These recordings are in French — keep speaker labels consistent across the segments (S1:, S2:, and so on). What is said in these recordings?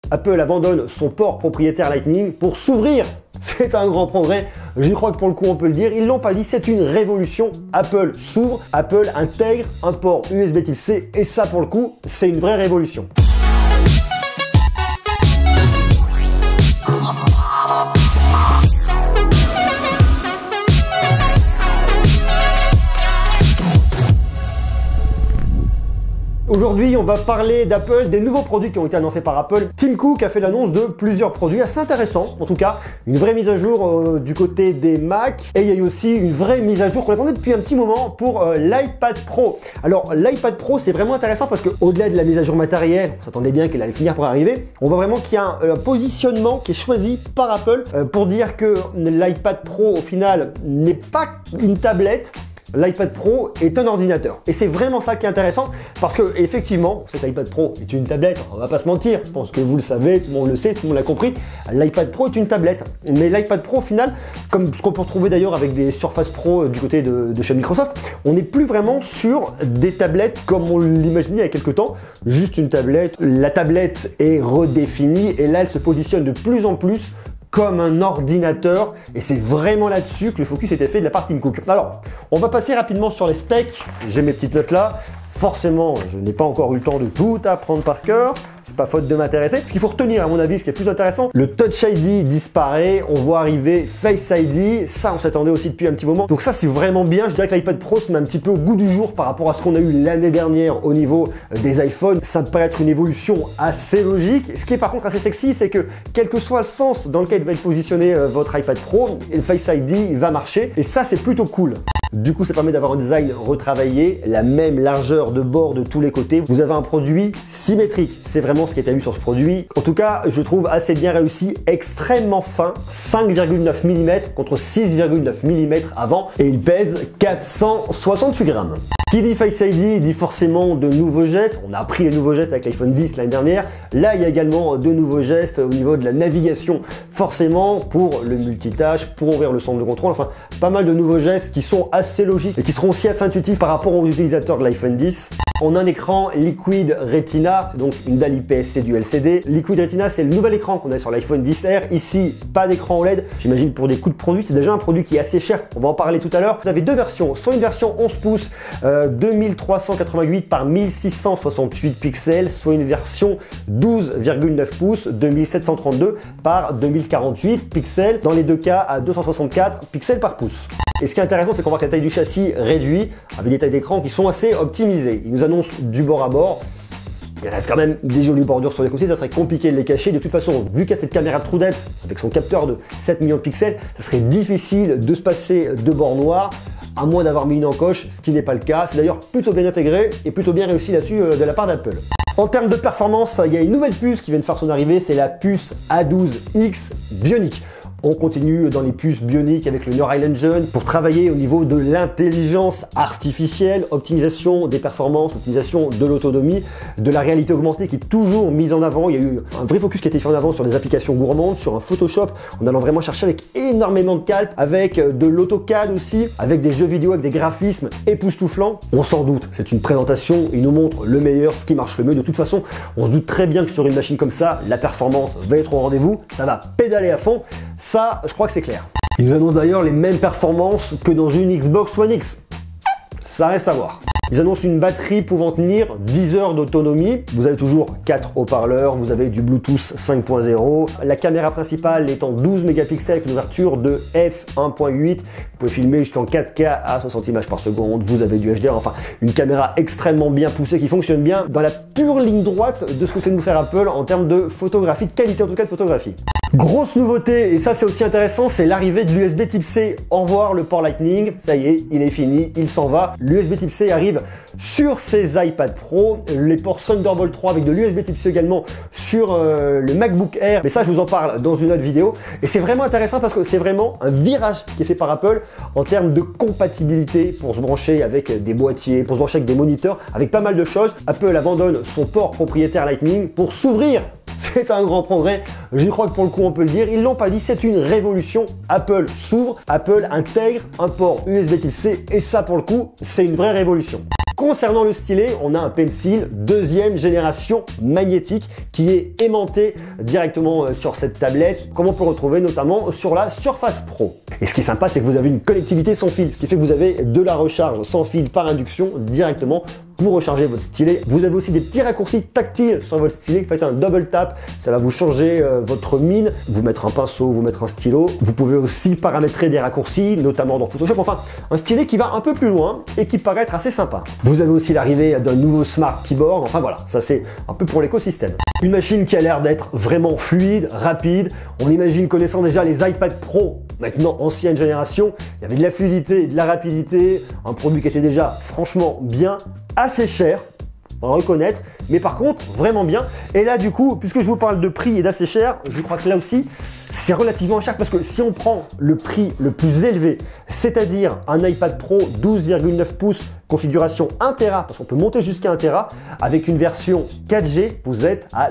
S1: Apple abandonne son port propriétaire Lightning pour s'ouvrir. C'est un grand progrès, je crois que pour le coup on peut le dire, ils l'ont pas dit, c'est une révolution. Apple s'ouvre, Apple intègre un port USB type C et ça pour le coup c'est une vraie révolution. Aujourd'hui, on va parler d'Apple, des nouveaux produits qui ont été annoncés par Apple. Tim Cook a fait l'annonce de plusieurs produits assez intéressants, en tout cas une vraie mise à jour du côté des Mac, et il y a eu aussi une vraie mise à jour qu'on attendait depuis un petit moment pour l'iPad Pro. Alors l'iPad Pro c'est vraiment intéressant parce que au-delà de la mise à jour matérielle, on s'attendait bien qu'elle allait finir par arriver, on voit vraiment qu'il y a un positionnement qui est choisi par Apple pour dire que l'iPad Pro au final n'est pas une tablette. L'iPad Pro est un ordinateur. Et c'est vraiment ça qui est intéressant parce que effectivement, cet iPad Pro est une tablette, on va pas se mentir, je pense que vous le savez, tout le monde le sait, tout le monde l'a compris, l'iPad Pro est une tablette. Mais l'iPad Pro au final, comme ce qu'on peut retrouver d'ailleurs avec des Surface Pro du côté de chez Microsoft, on n'est plus vraiment sur des tablettes comme on l'imaginait il y a quelques temps, juste une tablette. La tablette est redéfinie et là elle se positionne de plus en plus comme un ordinateur et c'est vraiment là-dessus que le focus était fait de la part Tim Cook. Alors, on va passer rapidement sur les specs. J'ai mes petites notes là. Forcément, je n'ai pas encore eu le temps de tout apprendre par cœur. C'est pas faute de m'intéresser. Ce qu'il faut retenir, à mon avis, ce qui est plus intéressant, le Touch ID disparaît. On voit arriver Face ID. Ça, on s'attendait aussi depuis un petit moment. Donc ça, c'est vraiment bien. Je dirais que l'iPad Pro se met un petit peu au goût du jour par rapport à ce qu'on a eu l'année dernière au niveau des iPhones. Ça me paraît être une évolution assez logique. Ce qui est par contre assez sexy, c'est que quel que soit le sens dans lequel va être positionné votre iPad Pro, le Face ID va marcher. Et ça, c'est plutôt cool. Du coup, ça permet d'avoir un design retravaillé, la même largeur de bord de tous les côtés. Vous avez un produit symétrique. C'est vraiment ce qui est à vue sur ce produit. En tout cas, je trouve assez bien réussi, extrêmement fin, 5,9 mm contre 6,9 mm avant et il pèse 468 grammes. Qui dit Face ID dit forcément de nouveaux gestes. On a appris les nouveaux gestes avec l'iPhone 10 l'année dernière. Là, il y a également de nouveaux gestes au niveau de la navigation, forcément pour le multitâche, pour ouvrir le centre de contrôle. Enfin, pas mal de nouveaux gestes qui sont assez logiques et qui seront aussi assez intuitifs par rapport aux utilisateurs de l'iPhone 10. On a un écran Liquid Retina, c'est donc une dalle IPS-C du LCD. Liquid Retina, c'est le nouvel écran qu'on a sur l'iPhone 10R. Ici, pas d'écran OLED. J'imagine pour des coûts de produit, c'est déjà un produit qui est assez cher. On va en parler tout à l'heure. Vous avez deux versions, soit une version 11 pouces 2388 par 1668 pixels, soit une version 12,9 pouces 2732 par 2048 pixels. Dans les deux cas, à 264 pixels par pouce. Et ce qui est intéressant, c'est qu'on voit que la taille du châssis réduit avec des tailles d'écran qui sont assez optimisées. Il nous annonce du bord à bord. Il reste quand même des jolies bordures sur les côtés, ça serait compliqué de les cacher. De toute façon, vu qu'il y a cette caméra True Depth avec son capteur de 7 millions de pixels, ça serait difficile de se passer de bord noir, à moins d'avoir mis une encoche, ce qui n'est pas le cas. C'est d'ailleurs plutôt bien intégré et plutôt bien réussi là-dessus de la part d'Apple. En termes de performance, il y a une nouvelle puce qui vient de faire son arrivée, c'est la puce A12X Bionic. On continue dans les puces bioniques avec le Neural Engine pour travailler au niveau de l'intelligence artificielle, optimisation des performances, optimisation de l'autonomie, de la réalité augmentée qui est toujours mise en avant. Il y a eu un vrai focus qui a été fait en avant sur des applications gourmandes, sur un Photoshop, en allant vraiment chercher avec énormément de calques, avec de l'AutoCAD aussi, avec des jeux vidéo, avec des graphismes époustouflants. On s'en doute, c'est une présentation, il nous montre le meilleur, ce qui marche le mieux. De toute façon, on se doute très bien que sur une machine comme ça, la performance va être au rendez-vous, ça va pédaler à fond. Ça, je crois que c'est clair. Ils nous annoncent d'ailleurs les mêmes performances que dans une Xbox One X. Ça reste à voir. Ils annoncent une batterie pouvant tenir 10 heures d'autonomie. Vous avez toujours 4 haut-parleurs, vous avez du Bluetooth 5.0. La caméra principale est en 12 mégapixels avec une ouverture de f1.8. Vous pouvez filmer jusqu'en 4K à 60 images par seconde. Vous avez du HDR, enfin une caméra extrêmement bien poussée qui fonctionne bien dans la pure ligne droite de ce que fait nous faire Apple en termes de photographie, de qualité en tout cas de photographie. Grosse nouveauté, et ça c'est aussi intéressant, c'est l'arrivée de l'USB type C. Au revoir le port Lightning, ça y est, il est fini, il s'en va. L'USB type C arrive sur ces iPad Pro, les ports Thunderbolt 3 avec de l'USB type C également sur le MacBook Air. Mais ça je vous en parle dans une autre vidéo. Et c'est vraiment intéressant parce que c'est vraiment un virage qui est fait par Apple en termes de compatibilité pour se brancher avec des boîtiers, pour se brancher avec des moniteurs, avec pas mal de choses. Apple abandonne son port propriétaire Lightning pour s'ouvrir. C'est un grand progrès, je crois que pour le coup on peut le dire, ils l'ont pas dit, c'est une révolution. Apple s'ouvre, Apple intègre un port USB type C et ça pour le coup c'est une vraie révolution. Concernant le stylet, on a un Pencil deuxième génération magnétique qui est aimanté directement sur cette tablette, comme on peut retrouver notamment sur la Surface Pro. Et ce qui est sympa, c'est que vous avez une connectivité sans fil, ce qui fait que vous avez de la recharge sans fil par induction directement pour recharger votre stylet. Vous avez aussi des petits raccourcis tactiles sur votre stylet. Faites un double tap, ça va vous changer votre mine, vous mettre un pinceau, vous mettre un stylo. Vous pouvez aussi paramétrer des raccourcis, notamment dans Photoshop. Enfin, un stylet qui va un peu plus loin et qui paraît être assez sympa. Vous avez aussi l'arrivée d'un nouveau Smart Keyboard. Enfin voilà, ça c'est un peu pour l'écosystème. Une machine qui a l'air d'être vraiment fluide, rapide. On imagine, connaissant déjà les iPad Pro, maintenant ancienne génération, il y avait de la fluidité, de la rapidité, un produit qui était déjà franchement bien, assez cher, on va reconnaître, mais par contre vraiment bien. Et là du coup, puisque je vous parle de prix et d'assez cher, je crois que là aussi c'est relativement cher, parce que si on prend le prix le plus élevé, c'est-à-dire un iPad Pro 12,9 pouces configuration 1 Tera, parce qu'on peut monter jusqu'à 1 Tera, avec une version 4G, vous êtes à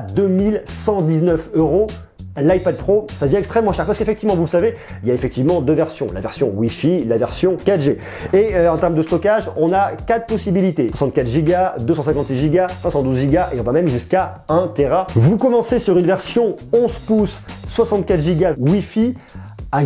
S1: 2119 €. L'iPad Pro, ça devient extrêmement cher parce qu'effectivement, vous le savez, il y a effectivement deux versions, la version Wi-Fi, la version 4G. Et en termes de stockage, on a 4 possibilités, 64 Go, 256 Go, 512 Go et on va même jusqu'à 1 Tera. Vous commencez sur une version 11 pouces, 64 Go Wi-Fi à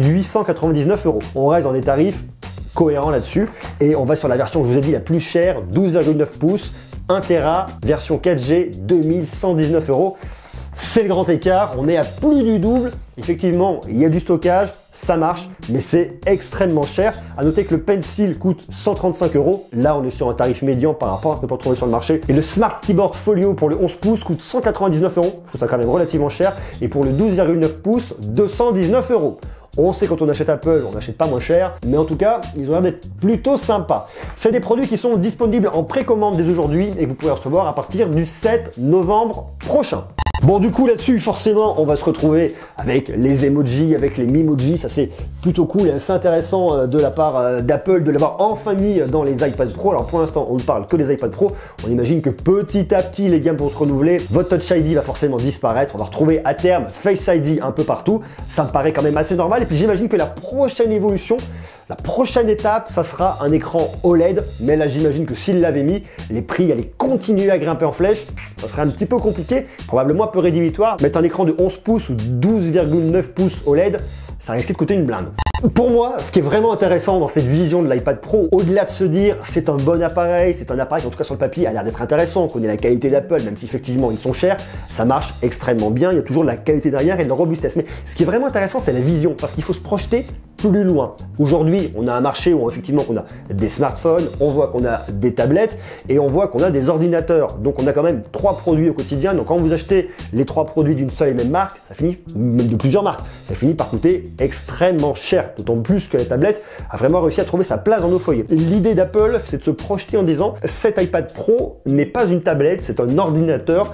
S1: 899 €. On reste dans des tarifs cohérents là-dessus et on va sur la version, je vous ai dit, la plus chère, 12,9 pouces, 1 Tera, version 4G, 2119 €. C'est le grand écart, on est à plus du double. Effectivement, il y a du stockage, ça marche, mais c'est extrêmement cher. À noter que le Pencil coûte 135 €. Là, on est sur un tarif médian par rapport à ce qu'on peut trouver sur le marché. Et le Smart Keyboard Folio pour le 11 pouces coûte 199 €. Je trouve ça quand même relativement cher. Et pour le 12,9 pouces, 219 €. On sait quand on achète Apple, on n'achète pas moins cher, mais en tout cas, ils ont l'air d'être plutôt sympas. C'est des produits qui sont disponibles en précommande dès aujourd'hui et que vous pouvez recevoir à partir du 7 novembre prochain. Bon, du coup, là-dessus, forcément, on va se retrouver avec les emojis, avec les mimojis. Ça, c'est plutôt cool et assez intéressant de la part d'Apple de l'avoir enfin mis dans les iPad Pro. Alors, pour l'instant, on ne parle que des iPad Pro. On imagine que petit à petit, les gammes vont se renouveler. Votre Touch ID va forcément disparaître. On va retrouver à terme Face ID un peu partout. Ça me paraît quand même assez normal. Et puis, j'imagine que la prochaine évolution, la prochaine étape, ça sera un écran OLED. Mais là, j'imagine que s'ils l'avaient mis, les prix allaient continuer à grimper en flèche. Ça serait un petit peu compliqué, probablement un peu rédhibitoire. Mettre un écran de 11 pouces ou 12,9 pouces OLED, ça risque de coûter une blinde. Pour moi, ce qui est vraiment intéressant dans cette vision de l'iPad Pro, au-delà de se dire c'est un bon appareil, c'est un appareil qui en tout cas sur le papier a l'air d'être intéressant, on connaît la qualité d'Apple, même si effectivement ils sont chers, ça marche extrêmement bien, il y a toujours de la qualité derrière et de la robustesse. Mais ce qui est vraiment intéressant, c'est la vision, parce qu'il faut se projeter plus loin. Aujourd'hui, on a un marché où effectivement on a des smartphones, on voit qu'on a des tablettes et on voit qu'on a des ordinateurs. Donc on a quand même 3 produits au quotidien. Donc quand vous achetez les 3 produits d'une seule et même marque, ça finit, même de plusieurs marques, ça finit par coûter extrêmement cher. D'autant plus que la tablette a vraiment réussi à trouver sa place dans nos foyers. L'idée d'Apple, c'est de se projeter en disant cet iPad Pro n'est pas une tablette, c'est un ordinateur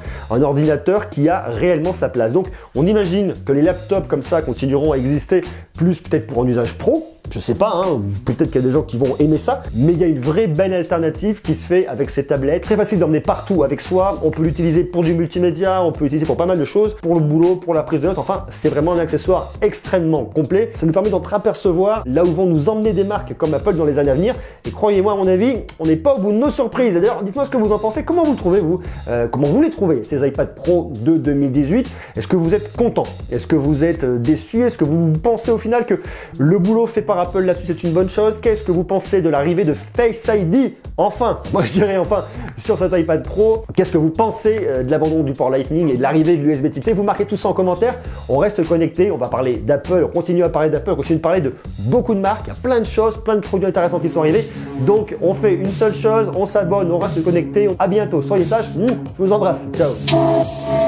S1: qui a réellement sa place. Donc on imagine que les laptops comme ça continueront à exister, plus peut-être pour un usage pro. Je sais pas, hein, peut-être qu'il y a des gens qui vont aimer ça, mais il y a une vraie belle alternative qui se fait avec ces tablettes. Très facile d'emmener partout avec soi, on peut l'utiliser pour du multimédia, on peut l'utiliser pour pas mal de choses, pour le boulot, pour la prise de notes, enfin c'est vraiment un accessoire extrêmement complet. Ça nous permet d'entreapercevoir là où vont nous emmener des marques comme Apple dans les années à venir. Et croyez-moi, à mon avis, on n'est pas au bout de nos surprises. D'ailleurs, dites-moi ce que vous en pensez, comment vous le trouvez vous, comment vous les trouvez ces iPad Pro de 2018? Est-ce que vous êtes content? Est-ce que vous êtes déçu? Est-ce que vous pensez au final que le boulot fait par Apple là-dessus c'est une bonne chose? Qu'est-ce que vous pensez de l'arrivée de Face ID? Enfin, moi je dirais enfin sur cet iPad Pro. Qu'est-ce que vous pensez de l'abandon du port Lightning et de l'arrivée de l'USB Type-C? Vous marquez tout ça en commentaire. On reste connecté, on va parler d'Apple, on continue à parler d'Apple, on continue de parler de beaucoup de marques. Il y a plein de choses, plein de produits intéressants qui sont arrivés. Donc on fait une seule chose, on s'abonne, on reste connecté. À bientôt, soyez sages, je vous embrasse, ciao.